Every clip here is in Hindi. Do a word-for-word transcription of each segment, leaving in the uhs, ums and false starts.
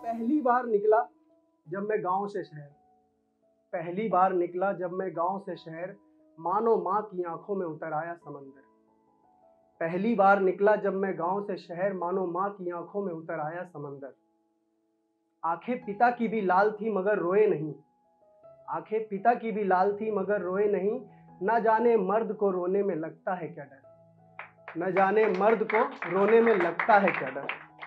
पहली बार निकला जब मैं गांव से शहर, पहली बार निकला जब मैं गांव से शहर, मानो माँ की आंखों में उतर आया समंदर। पहली बार निकला जब मैं गांव से शहर, मानो माँ की आंखों में उतर आया समंदर। आंखें पिता की भी लाल थी मगर रोए नहीं, आंखें पिता की भी लाल थी मगर रोए नहीं। न जाने मर्द को रोने में लगता है क्या डर, न जाने मर्द को रोने में लगता है क्या डर।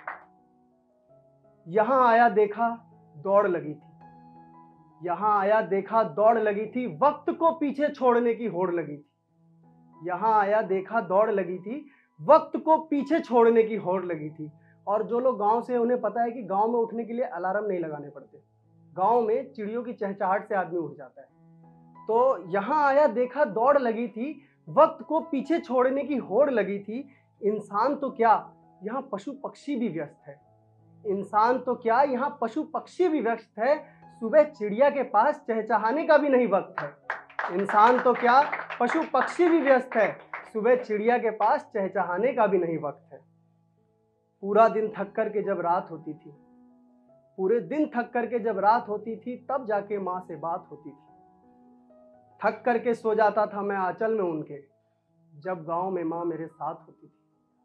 यहां आया देखा दौड़ लगी थी, यहां आया देखा दौड़ लगी थी, वक्त को पीछे छोड़ने की होड़ लगी थी। यहां आया देखा दौड़ लगी थी, वक्त को पीछे छोड़ने की होड़ लगी थी। और जो लोग गांव से, उन्हें पता है कि गांव में उठने के लिए अलार्म नहीं लगाने पड़ते, गांव में चिड़ियों की चहचहाहट से आदमी उठ जाता है। तो यहां आया देखा दौड़ लगी थी, वक्त को पीछे छोड़ने की होड़ लगी थी। इंसान तो क्या यहाँ पशु पक्षी भी व्यस्त है, इंसान तो क्या यहाँ पशु पक्षी भी व्यस्त है। सुबह चिड़िया के पास चहचहाने का भी नहीं वक्त है। इंसान तो क्या पशु पक्षी भी व्यस्त है, सुबह चिड़िया के पास चहचहाने का भी नहीं वक्त है। पूरा दिन थक कर के जब रात होती थी, पूरे दिन थक कर के जब रात होती थी, तब जाके माँ से बात होती थी। थक करके सो जाता था मैं आंचल में उनके, जब गांव में माँ मेरे साथ होती थी।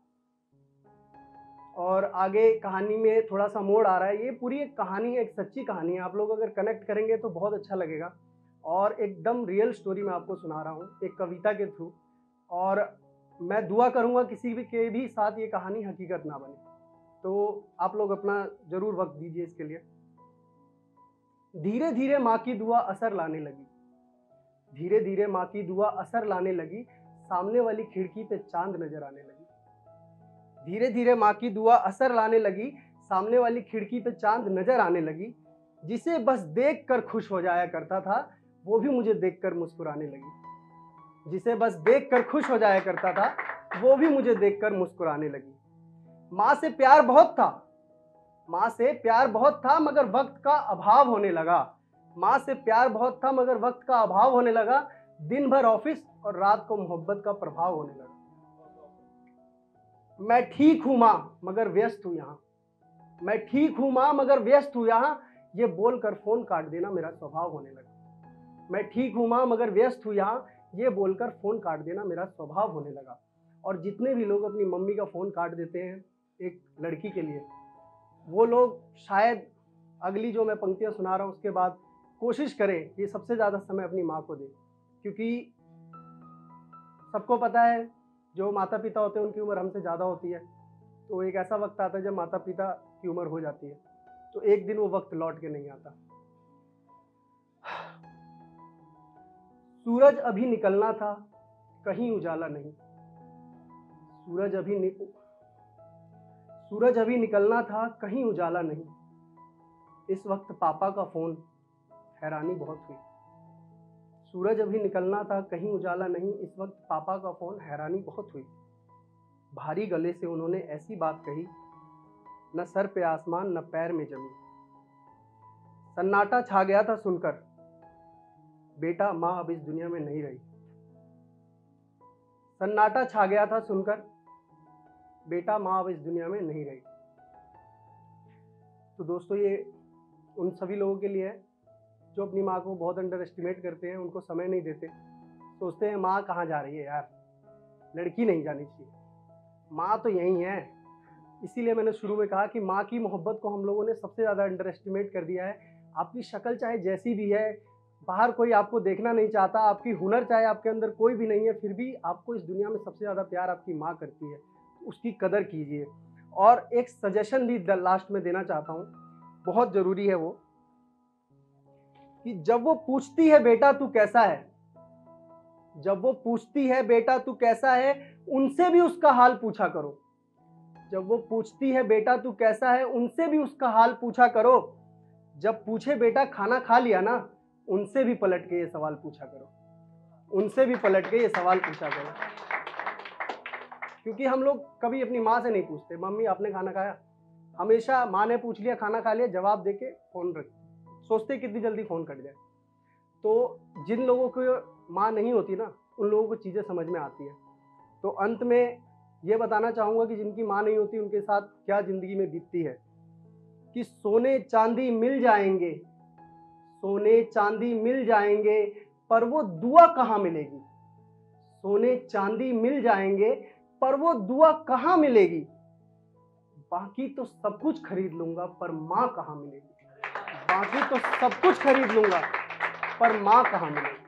और आगे कहानी में थोड़ा सा मोड़ आ रहा है। ये पूरी एक कहानी, एक सच्ची कहानी है। आप लोग अगर कनेक्ट करेंगे तो बहुत अच्छा लगेगा। और एकदम रियल स्टोरी मैं आपको सुना रहा हूँ एक कविता के थ्रू। और मैं दुआ करूँगा किसी भी के भी साथ ये कहानी हकीकत ना बने। तो आप लोग अपना ज़रूर वक्त दीजिए इसके लिए। धीरे धीरे माँ की दुआ असर लाने लगी, धीरे धीरे माँ की दुआ असर लाने लगी, सामने वाली खिड़की पे चांद नजर आने लगी। धीरे धीरे माँ की दुआ असर लाने लगी, सामने वाली खिड़की पे चांद नजर आने लगी। जिसे बस देख कर खुश हो जाया करता था, वो भी मुझे देखकर मुस्कुराने लगी। जिसे बस देख कर खुश हो जाया करता था, वो भी मुझे देखकर मुस्कुराने लगी। माँ से प्यार बहुत था, माँ से प्यार बहुत था मगर वक्त का अभाव होने लगा। माँ से प्यार बहुत था मगर वक्त का अभाव होने लगा। दिन भर ऑफिस और रात को मोहब्बत का प्रभाव होने लगा। मैं ठीक हूं माँ मगर व्यस्त हूं यहाँ, मैं ठीक हूं माँ मगर व्यस्त हूं यहाँ, ये बोलकर फोन काट देना मेरा स्वभाव होने लगा। मैं ठीक हूं माँ मगर व्यस्त हूं यहाँ, ये बोलकर फोन काट देना मेरा स्वभाव होने लगा। और जितने भी लोग अपनी मम्मी का फोन काट देते हैं एक लड़की के लिए, वो लोग शायद अगली जो मैं पंक्तियां सुना रहा हूं उसके बाद कोशिश करें कि सबसे ज़्यादा समय अपनी माँ को दें। क्योंकि सबको पता है जो माता पिता होते हैं उनकी उम्र हमसे ज़्यादा होती है। तो एक ऐसा वक्त आता है जब माता पिता की उम्र हो जाती है, तो एक दिन वो वक्त लौट के नहीं आता। सूरज अभी निकलना था, कहीं उजाला नहीं, सूरज अभी नि... सूरज अभी निकलना था, कहीं उजाला नहीं। इस वक्त पापा का फोन, हैरानी बहुत हुई। सूरज अभी निकलना था, कहीं उजाला नहीं, इस वक्त पापा का फोन, हैरानी बहुत हुई। भारी गले से उन्होंने ऐसी बात कही, न सर पे आसमान न पैर में जमीन। सन्नाटा छा गया था सुनकर, बेटा माँ अब इस दुनिया में नहीं रही। सन्नाटा छा गया था सुनकर, बेटा माँ अब इस दुनिया में नहीं रही। तो दोस्तों ये उन सभी लोगों के लिए है जो अपनी माँ को बहुत अंडर एस्टिमेट करते हैं, उनको समय नहीं देते, सोचते हैं माँ कहाँ जा रही है यार, लड़की नहीं जानी चाहिए, माँ तो यही है। इसीलिए मैंने शुरू में कहा कि माँ की मोहब्बत को हम लोगों ने सबसे ज़्यादा अंडर एस्टिमेट कर दिया है। आपकी शक्ल चाहे जैसी भी है, बाहर कोई आपको देखना नहीं चाहता, आपकी हुनर चाहे आपके अंदर कोई भी नहीं है, फिर भी आपको इस दुनिया में सबसे ज़्यादा प्यार आपकी माँ करती है। उसकी कदर कीजिए। और एक सजेशन भी लास्ट में देना चाहता हूँ, बहुत ज़रूरी है वो, कि जब वो पूछती है बेटा तू कैसा है, जब वो पूछती है बेटा तू कैसा है, उनसे भी उसका हाल पूछा करो। जब वो पूछती है बेटा तू कैसा है, उनसे भी उसका हाल पूछा करो। जब पूछे बेटा खाना खा लिया ना, उनसे भी पलट के ये सवाल पूछा करो, उनसे भी पलट के ये सवाल पूछा करो। क्योंकि हम लोग कभी अपनी माँ से नहीं पूछते मम्मी आपने खाना खाया, हमेशा माँ ने पूछ लिया खाना खा लिया, जवाब देके फोन रख, सोचते कितनी जल्दी फ़ोन कट जाए। तो जिन लोगों को माँ नहीं होती ना, उन लोगों को चीज़ें समझ में आती है। तो अंत में ये बताना चाहूँगा कि जिनकी माँ नहीं होती उनके साथ क्या ज़िंदगी में बीतती है, कि सोने चांदी मिल जाएंगे, सोने चांदी मिल जाएंगे, पर वो दुआ कहाँ मिलेगी। सोने चांदी मिल जाएंगे, पर वो दुआ कहाँ मिलेगी। बाकी तो सब कुछ खरीद लूंगा, पर माँ कहाँ मिलेगी। बाकी तो सब कुछ खरीद लूंगा, पर माँ कहाँ मिलेगी।